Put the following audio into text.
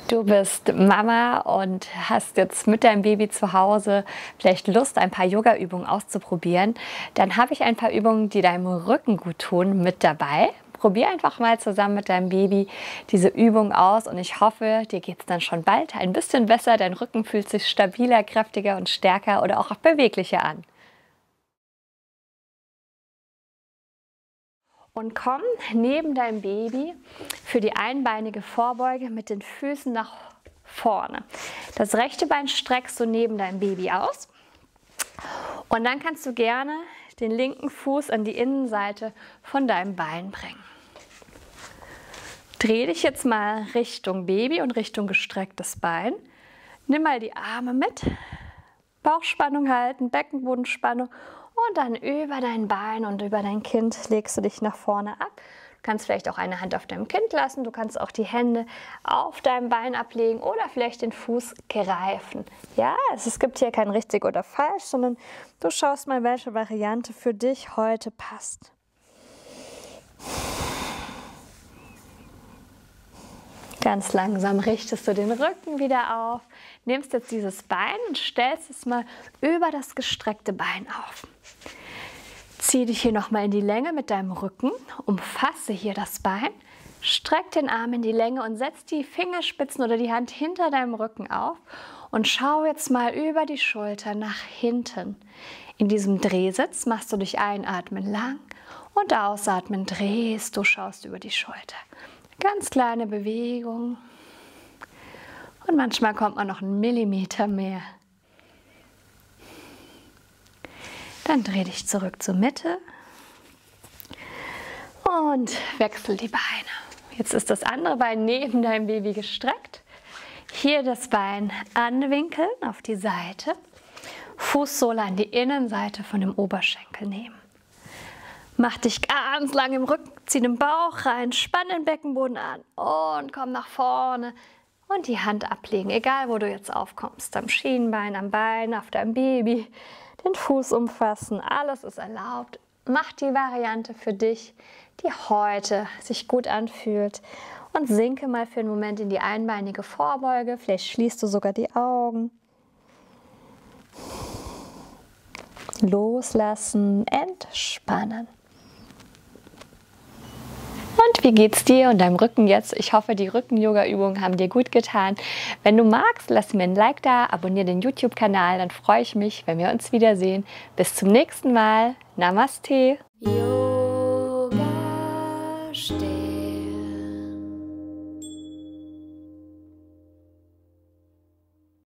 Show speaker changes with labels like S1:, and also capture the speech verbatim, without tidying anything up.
S1: Du bist Mama und hast jetzt mit deinem Baby zu Hause vielleicht Lust, ein paar Yoga-Übungen auszuprobieren. Dann habe ich ein paar Übungen, die deinem Rücken gut tun, mit dabei. Probier einfach mal zusammen mit deinem Baby diese Übung aus und ich hoffe, dir geht es dann schon bald ein bisschen besser. Dein Rücken fühlt sich stabiler, kräftiger und stärker oder auch beweglicher an. Und komm neben deinem Baby für die einbeinige Vorbeuge mit den Füßen nach vorne. Das rechte Bein streckst du neben deinem Baby aus. Und dann kannst du gerne den linken Fuß an die Innenseite von deinem Bein bringen. Dreh dich jetzt mal Richtung Baby und Richtung gestrecktes Bein. Nimm mal die Arme mit. Bauchspannung halten, Beckenbodenspannung. Und dann über dein Bein und über dein Kind legst du dich nach vorne ab. Du kannst vielleicht auch eine Hand auf deinem Kind lassen. Du kannst auch die Hände auf deinem Bein ablegen oder vielleicht den Fuß greifen. Ja, also es gibt hier kein richtig oder falsch, sondern du schaust mal, welche Variante für dich heute passt. Ganz langsam richtest du den Rücken wieder auf, nimmst jetzt dieses Bein und stellst es mal über das gestreckte Bein auf. Zieh dich hier nochmal in die Länge mit deinem Rücken, umfasse hier das Bein, streck den Arm in die Länge und setz die Fingerspitzen oder die Hand hinter deinem Rücken auf und schau jetzt mal über die Schulter nach hinten. In diesem Drehsitz machst du dich einatmen lang und ausatmen drehst, du schaust über die Schulter. Ganz kleine Bewegung und manchmal kommt man noch einen Millimeter mehr. Dann dreh dich zurück zur Mitte und wechsel die Beine. Jetzt ist das andere Bein neben deinem Baby gestreckt. Hier das Bein anwinkeln auf die Seite, Fußsohle an die Innenseite von dem Oberschenkel nehmen. Mach dich ganz lang im Rücken, zieh den Bauch rein, spann den Beckenboden an und komm nach vorne und die Hand ablegen, egal wo du jetzt aufkommst, am Schienbein, am Bein, auf deinem Baby, den Fuß umfassen, alles ist erlaubt. Mach die Variante für dich, die heute sich gut anfühlt und sinke mal für einen Moment in die einbeinige Vorbeuge, vielleicht schließt du sogar die Augen. Loslassen, entspannen. Und wie geht's dir und deinem Rücken jetzt? Ich hoffe, die Rücken-Yoga-Übungen haben dir gut getan. Wenn du magst, lass mir ein Like da, abonniere den YouTube-Kanal, dann freue ich mich, wenn wir uns wiedersehen. Bis zum nächsten Mal. Namaste. Yo.